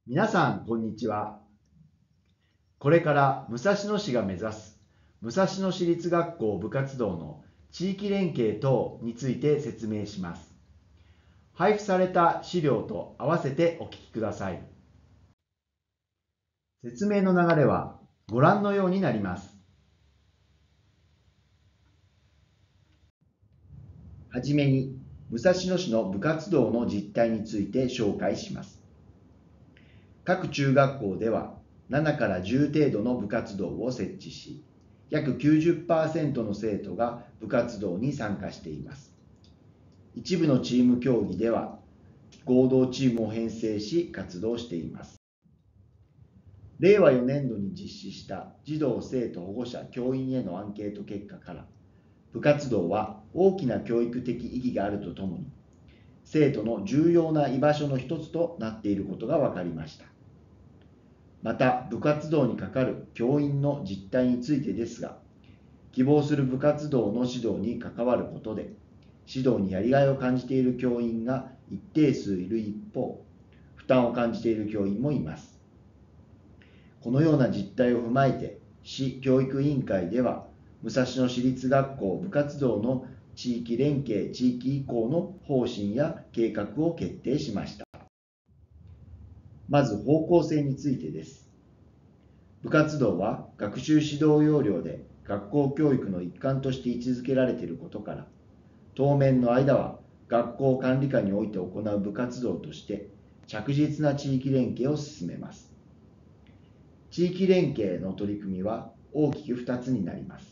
皆さん、こんにちは。これから武蔵野市が目指す武蔵野市立学校部活動の地域連携等について説明します。配布された資料と合わせてお聞きください。説明の流れはご覧のようになります。はじめに、武蔵野市の部活動の実態について紹介します。各中学校では7から10程度の部活動を設置し、約 90% の生徒が部活動に参加しています。一部のチーム競技では合同チームを編成し活動しています。令和4年度に実施した児童生徒保護者教員へのアンケート結果から、部活動は大きな教育的意義があるとともに、生徒の重要な居場所の一つとなっていることが分かりました。また、部活動にかかる教員の実態についてですが、希望する部活動の指導に関わることで、指導にやりがいを感じている教員が一定数いる一方、負担を感じている教員もいます。このような実態を踏まえて、市教育委員会では、武蔵野市立学校部活動の地域連携・地域移行の方針や計画を決定しました。まず方向性についてです。部活動は学習指導要領で学校教育の一環として位置づけられていることから、当面の間は学校管理下において行う部活動として着実な地域連携を進めます。地域連携の取り組みは大きく2つになります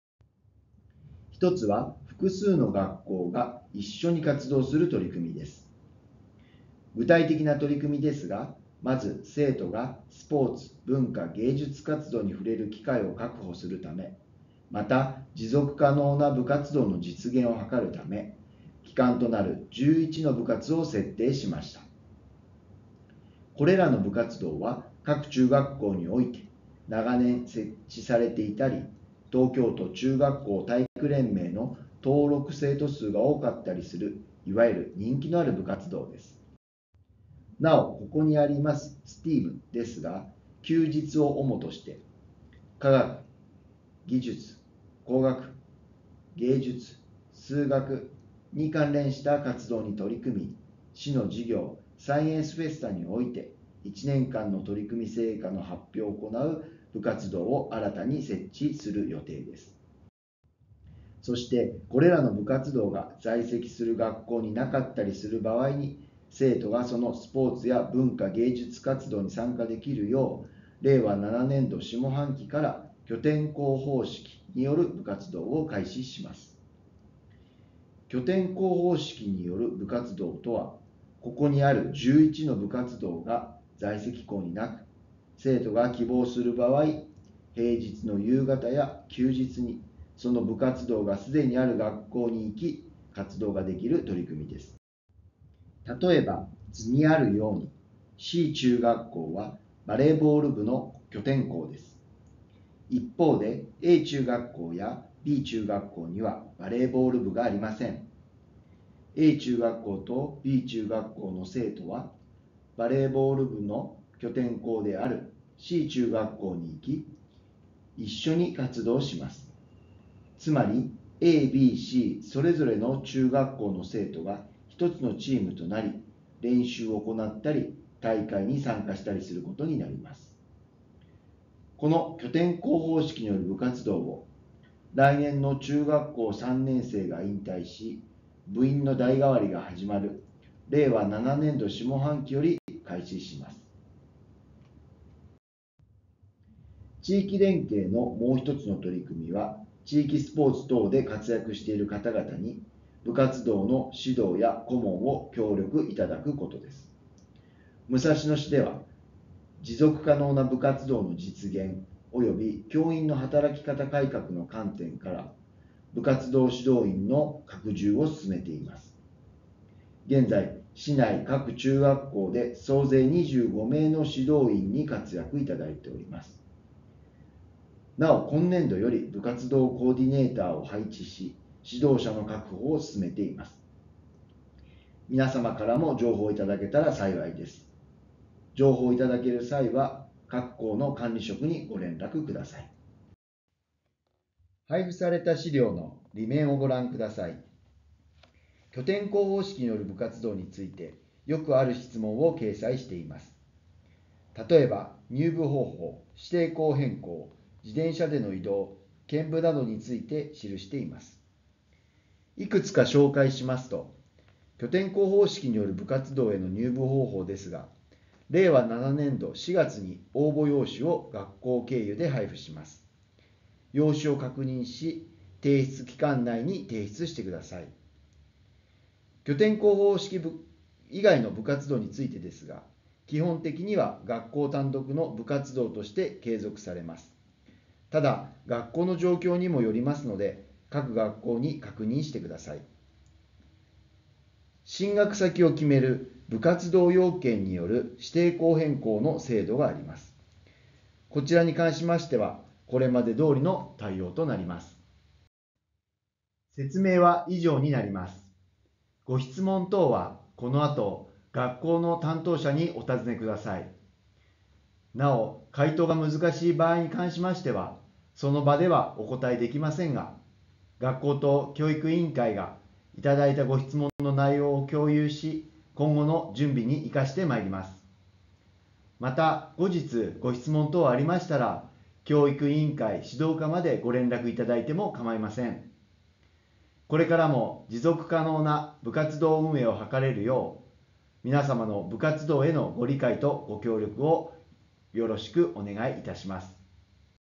。1つは複数の学校が一緒に活動する取り組みです。具体的な取り組みですが、まず生徒がスポーツ、文化、芸術活動に触れる機会を確保するため、また持続可能な部活動の実現を図るため、基幹となる11の部活を設定しました。これらの部活動は各中学校において長年設置されていたり、東京都中学校体育連盟の登録生徒数が多かったりする、いわゆる人気のある部活動です。なお、ここにあります STEAM ですが、休日を主として科学、技術、工学、芸術、数学に関連した活動に取り組み、市の事業サイエンスフェスタにおいて1年間の取り組み成果の発表を行う部活動を新たに設置する予定です。そして、これらの部活動が在籍する学校になかったりする場合に、生徒がそのスポーツや文化芸術活動に参加できるよう、令和7年度下半期から拠点校方式による部活動を開始します。拠点校方式による部活動とは、ここにある11の部活動が在籍校になく、生徒が希望する場合、平日の夕方や休日にその部活動がすでにある学校に行き、活動ができる取り組みです。例えば、図にあるように、C 中学校はバレーボール部の拠点校です。一方で、A 中学校や B 中学校にはバレーボール部がありません。A 中学校と B 中学校の生徒は、バレーボール部の拠点校である C 中学校に行き、一緒に活動します。つまり A、B、C それぞれの中学校の生徒が一つのチームとなり、練習を行ったり大会に参加したりすることになります。この拠点校方式による部活動を来年の中学校3年生が引退し、部員の代替わりが始まる令和7年度下半期より開始します。地域連携のもう一つの取り組みは、地域スポーツ等で活躍している方々に部活動の指導や顧問を協力いただくことです。武蔵野市では、持続可能な部活動の実現及び教員の働き方改革の観点から、部活動指導員の拡充を進めています。現在、市内各中学校で総勢25名の指導員に活躍いただいております。なお、今年度より部活動コーディネーターを配置し、指導者の確保を進めています。皆様からも情報をいただけたら幸いです。 情報をいただける際は、各校の管理職にご連絡ください。配布された資料の裏面をご覧ください。拠点校方式による部活動について、よくある質問を掲載しています。例えば、入部方法、指定校変更、自転車での移動、兼部などについて記しています。いくつか紹介しますと、拠点校方式による部活動への入部方法ですが、令和7年度4月に応募用紙を学校経由で配布します。用紙を確認し、提出期間内に提出してください。拠点校方式以外の部活動についてですが、基本的には学校単独の部活動として継続されます。ただ、学校の状況にもよりますので、各学校に確認してください。進学先を決める部活動要件による指定校変更の制度があります。こちらに関しましては、これまで通りの対応となります。説明は以上になります。ご質問等はこの後、学校の担当者にお尋ねください。なお、回答が難しい場合に関しましては、その場ではお答えできませんが、学校と教育委員会がいただいたご質問の内容を共有し、今後の準備に生かしてまいります。また、後日ご質問等ありましたら、教育委員会指導課までご連絡いただいても構いません。これからも持続可能な部活動運営を図れるよう、皆様の部活動へのご理解とご協力をよろしくお願いいたします。